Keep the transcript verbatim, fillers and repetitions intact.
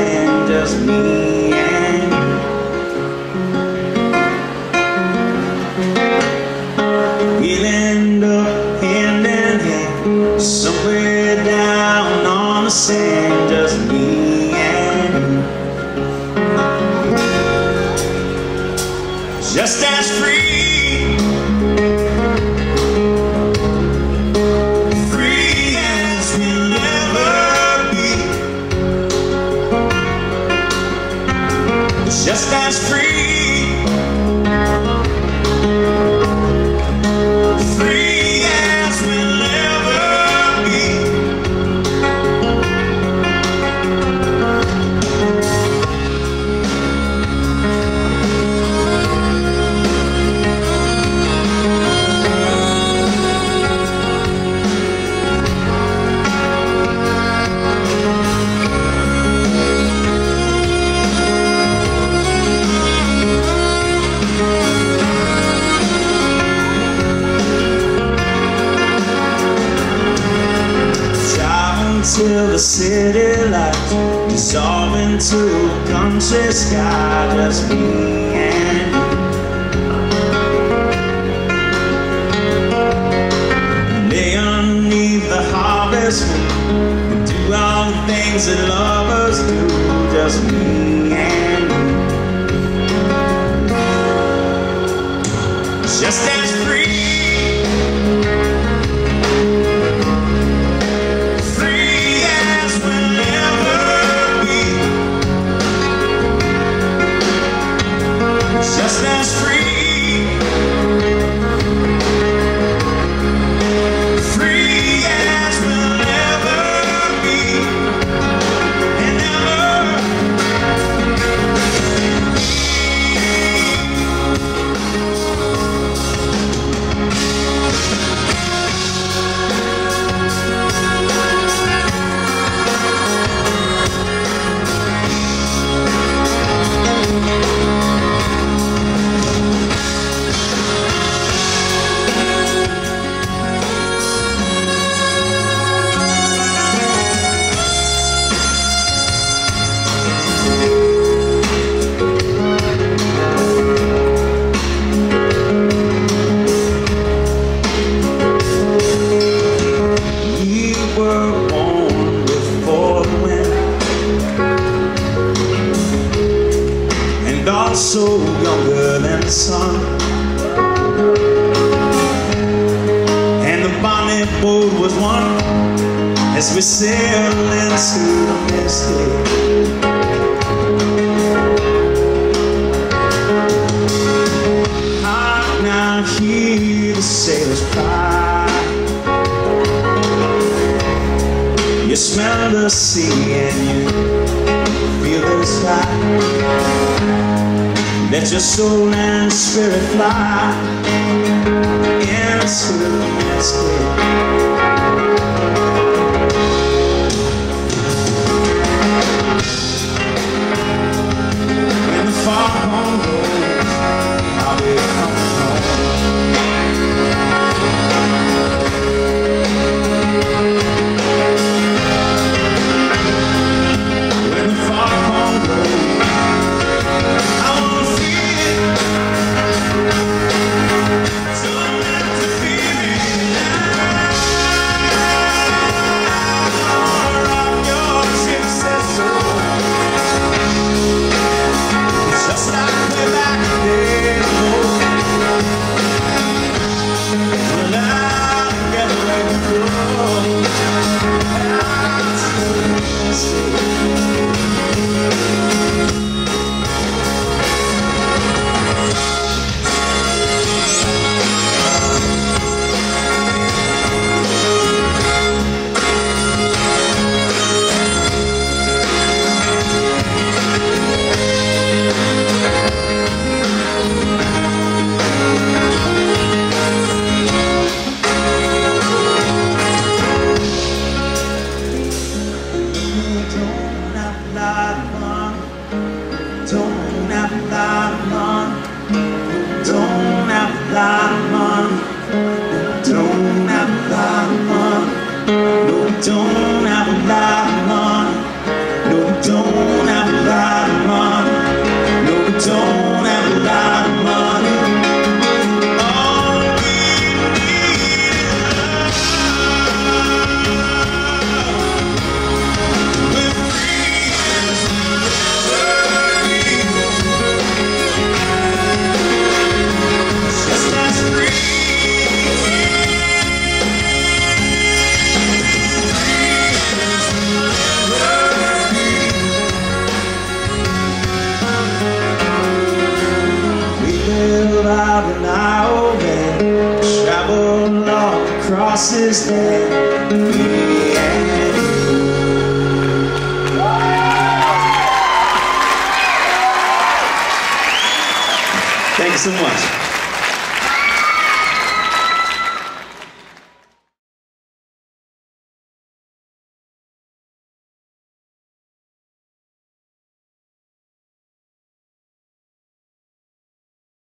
sand, just me and you. We'll end up hand in hand, somewhere down on the sand, just me and you. Just as free, just as free, free as we'll ever be. Till the city lights dissolve into a country sky, just me and you. Lay underneath the harvest moon and do all the things that lovers do, just me and you. Just as free, just as free, free as we'll ever be, and so younger than the sun, and the bonnet boat was one as we sailed into the misty. I now hear the sailors cry, you smell the sea and you feel the sky. Let your soul and spirit fly into the misty. When the foghorn goes, I'll be coming home. When the foghorn goes, I wanna feel it, so I'm meant to feel it now. out and I obey. Travel all across this land. Me and you. Thank you so much.